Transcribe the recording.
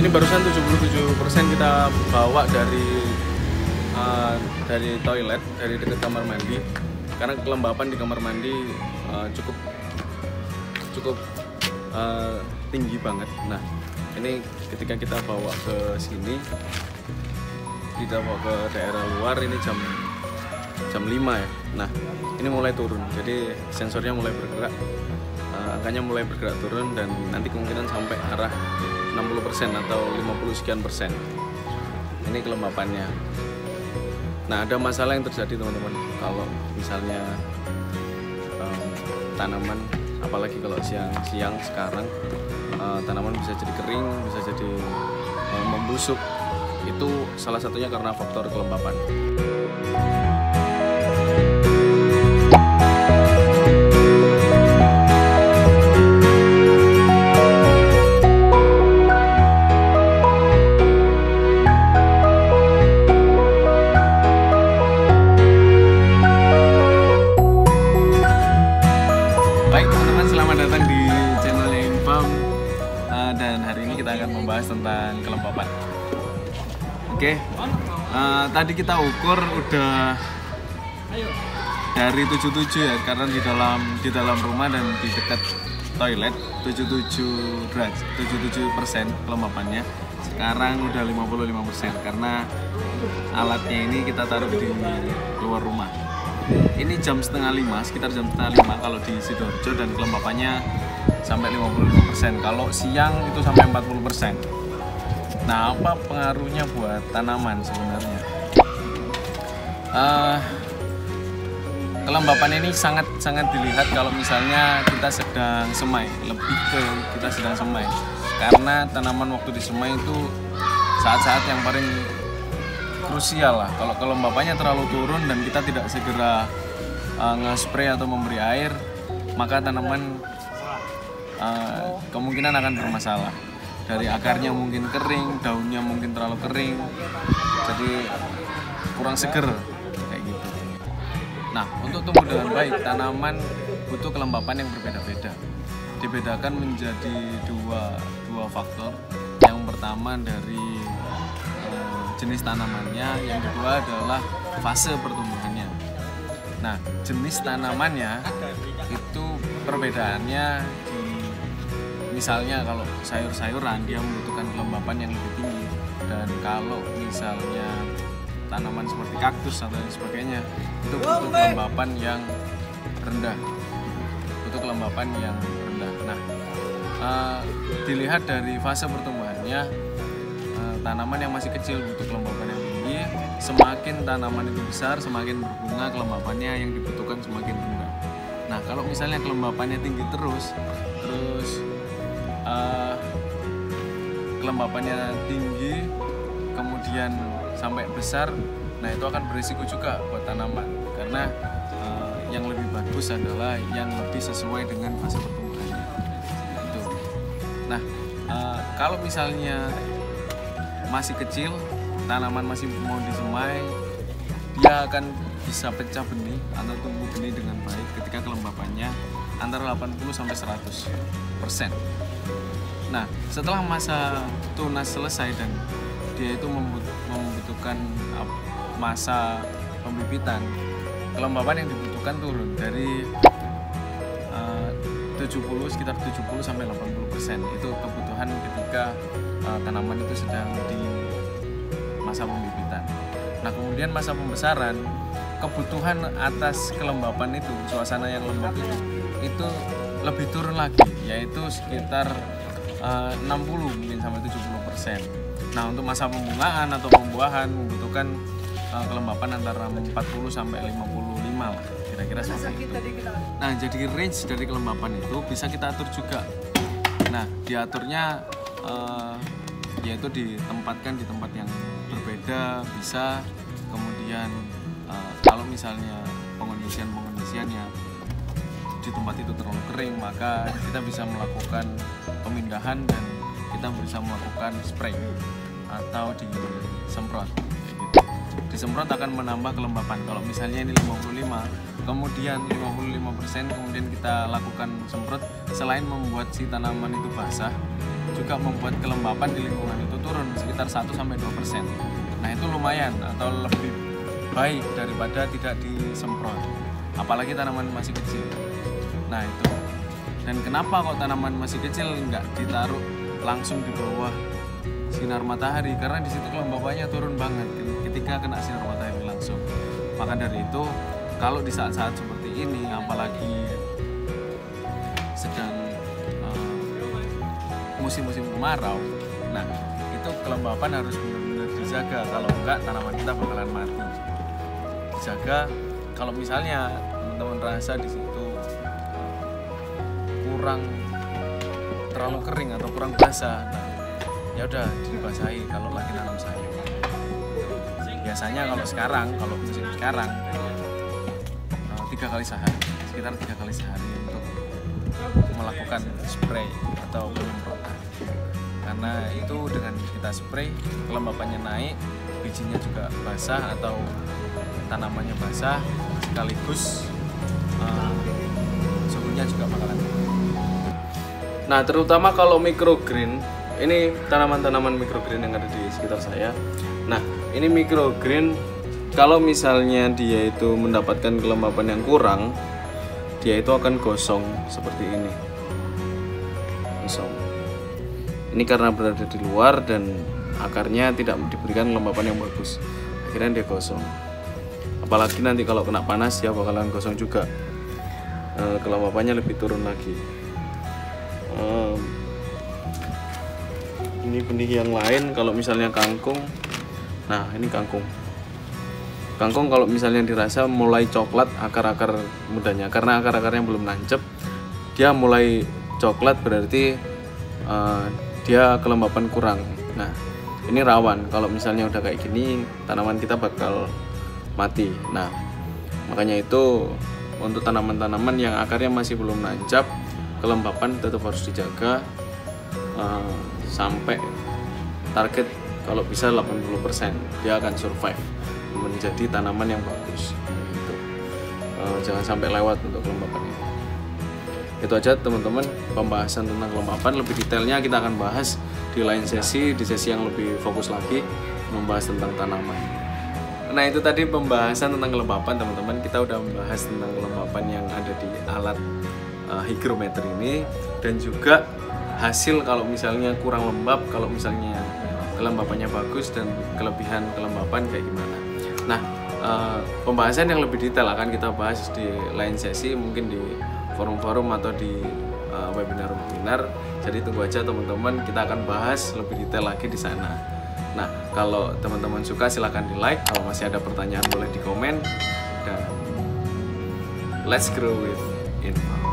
ini barusan 77% kita bawa dari toilet, dari dekat kamar mandi, karena kelembapan di kamar mandi cukup tinggi banget. Nah, ini ketika kita bawa ke sini, kita bawa ke daerah luar, ini jam 5 ya. Nah, ini mulai turun, jadi sensornya mulai bergerak, angkanya mulai bergerak turun, dan nanti kemungkinan sampai arah 60% atau 50 sekian persen. Ini kelembapannya. Nah, ada masalah yang terjadi teman-teman, kalau misalnya tanaman, apalagi kalau siang-siang sekarang, tanaman bisa jadi kering, bisa jadi membusuk. Itu salah satunya karena faktor kelembapan. Baik teman-teman, selamat datang di channelnya Infam, dan hari ini kita akan membahas tentang kelembapan. Oke, tadi kita ukur udah dari 77 ya, karena di dalam rumah dan di dekat toilet 77% kelembapannya. Sekarang udah 55% karena alatnya ini kita taruh di luar rumah. Ini jam setengah 5, sekitar jam setengah 5 kalau di Sidoarjo, dan kelembapannya sampai 55%. Kalau siang itu sampai 40%. Nah, apa pengaruhnya buat tanaman sebenarnya? Kelembapan ini sangat dilihat kalau misalnya kita sedang semai, lebih ke kita sedang semai. Karena tanaman waktu disemai itu saat-saat yang paling krusial lah. Kalau kelembapannya terlalu turun dan kita tidak segera nge-spray atau memberi air, maka tanaman kemungkinan akan bermasalah. Dari akarnya mungkin kering, daunnya mungkin terlalu kering, jadi kurang seger kayak gitu. Nah, untuk tumbuh dengan baik, tanaman butuh kelembapan yang berbeda-beda. Dibedakan menjadi dua faktor. Yang pertama dari jenis tanamannya, yang kedua adalah fase pertumbuhannya. Nah, jenis tanamannya itu perbedaannya misalnya kalau sayur-sayuran dia membutuhkan kelembapan yang lebih tinggi, dan kalau misalnya tanaman seperti kaktus atau lain sebagainya itu butuh kelembapan yang rendah. Nah, dilihat dari fase pertumbuhannya, tanaman yang masih kecil butuh kelembapan yang tinggi. Semakin tanaman itu besar, semakin berbunga, kelembapannya yang dibutuhkan semakin rendah. Nah, kalau misalnya kelembapannya tinggi terus kelembapannya tinggi kemudian sampai besar, nah itu akan berisiko juga buat tanaman, karena yang lebih bagus adalah yang lebih sesuai dengan fase pertumbuhannya itu. Nah, kalau misalnya masih kecil, tanaman masih mau disemai, dia akan bisa pecah benih atau tumbuh benih dengan baik ketika kelembapannya antara 80-100%. Nah, setelah masa tunas selesai dan dia itu membutuhkan masa pembibitan, kelembapan yang dibutuhkan turun dari sekitar 70-80%. Itu kebutuhan ketika tanaman itu sedang di masa pembibitan. Nah, kemudian masa pembesaran, kebutuhan atas kelembapan itu, suasana yang lembab itu lebih turun lagi, yaitu sekitar 60 mungkin sampai 70%. Nah, untuk masa pembungaan atau pembuahan membutuhkan kelembapan antara 40 sampai 55 lah, kira-kira seperti itu. Nah, jadi range dari kelembapan itu bisa kita atur juga. Nah, diaturnya yaitu ditempatkan di tempat yang berbeda bisa. Kemudian kalau misalnya pengondisiannya di tempat itu terlalu kering, maka kita bisa melakukan pemindahan dan kita bisa melakukan spray atau disemprot kayak gitu. Disemprot akan menambah kelembapan. Kalau misalnya ini 55, kemudian 55%, kemudian kita lakukan semprot, selain membuat si tanaman itu basah, juga membuat kelembapan di lingkungan itu turun sekitar 1-2%. Nah itu lumayan atau lebih baik daripada tidak disemprot, apalagi tanaman masih kecil. Nah itu. Dan kenapa kok tanaman masih kecil nggak ditaruh langsung di bawah sinar matahari? Karena di situ kelembapannya turun banget ketika kena sinar matahari langsung. Maka dari itu kalau di saat-saat seperti ini, apalagi sedang musim-musim kemarau, nah itu kelembapan harus benar-benar dijaga. Kalau enggak tanaman kita bakalan mati. Dijaga. Kalau misalnya teman-teman rasa di situ kurang terlalu kering atau kurang basah, nah ya udah dibasahi kalau lagi nanam sayur. Biasanya kalau musim sekarang 3 kali sehari, sekitar 3 kali sehari untuk melakukan spray atau penyemprotan. Karena itu dengan kita spray kelembapannya naik, bijinya juga basah atau tanamannya basah, sekaligus suhunya juga bakalan. Nah terutama kalau microgreen, ini tanaman-tanaman microgreen yang ada di sekitar saya. Nah ini microgreen, kalau misalnya dia itu mendapatkan kelembapan yang kurang, dia itu akan gosong seperti ini. Gosong. Ini karena berada di luar dan akarnya tidak diberikan kelembapan yang bagus, akhirnya dia gosong. Apalagi nanti kalau kena panas ya bakalan gosong juga, kelembapannya lebih turun lagi. Ini benih yang lain, kalau misalnya kangkung. Nah ini kangkung kalau misalnya dirasa mulai coklat akar-akar mudanya, karena akar-akarnya belum nancep, dia mulai coklat berarti dia kelembapan kurang. Nah ini rawan, kalau misalnya udah kayak gini tanaman kita bakal mati. Nah makanya itu untuk tanaman-tanaman yang akarnya masih belum nancap, kelembapan tetap harus dijaga sampai target, kalau bisa 80% dia akan survive menjadi tanaman yang bagus gitu. Jangan sampai lewat untuk kelembapan ini. Itu aja teman-teman pembahasan tentang kelembapan. Lebih detailnya kita akan bahas di lain sesi, di sesi yang lebih fokus lagi membahas tentang tanaman. Nah itu tadi pembahasan tentang kelembapan teman-teman. Kita udah membahas tentang kelembapan yang ada di alat hygrometer ini, dan juga hasil kalau misalnya kurang lembab, kalau misalnya kelembapannya bagus, dan kelebihan kelembapan kayak gimana. Nah pembahasan yang lebih detail akan kita bahas di lain sesi, mungkin di forum-forum atau di webinar-webinar. Jadi tunggu aja teman-teman, kita akan bahas lebih detail lagi di sana. Nah kalau teman-teman suka silahkan di like, kalau masih ada pertanyaan boleh di komen, dan let's grow with info.